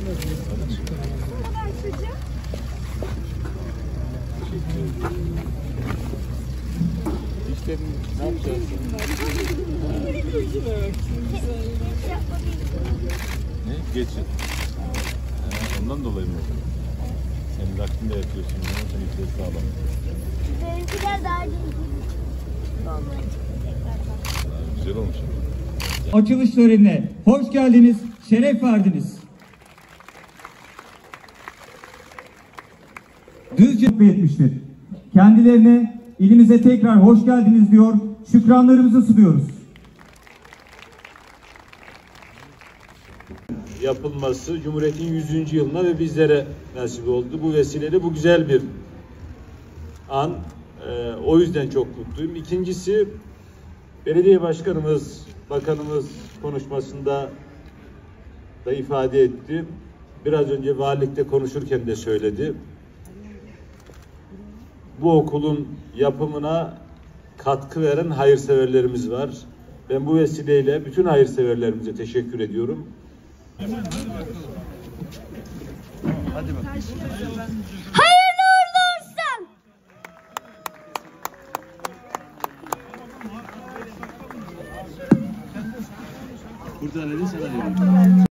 İşte ne yapacağız? Ne? Geçin. Ondan dolayı mı? Senin vaktinde yapıyorsun. Sen ipleri sağlam. Benimkiler daha Güzel olmuş. Açılış törenine hoş geldiniz, şeref verdiniz. Düzce etmiştir. Kendilerine ilimize tekrar hoş geldiniz diyor, şükranlarımızı sunuyoruz. Yapılması Cumhuriyet'in 100. yılına ve bizlere nasip oldu. Bu vesileyle bu güzel bir an. O yüzden çok mutluyum. İkincisi, belediye başkanımız, bakanımız konuşmasında da ifade etti. Biraz önce valilikte konuşurken de söyledi. Bu okulun yapımına katkı veren hayırseverlerimiz var. Ben bu vesileyle bütün hayırseverlerimize teşekkür ediyorum. Hadi bakalım. hayırlı uğurlu olsun. Burada ne sana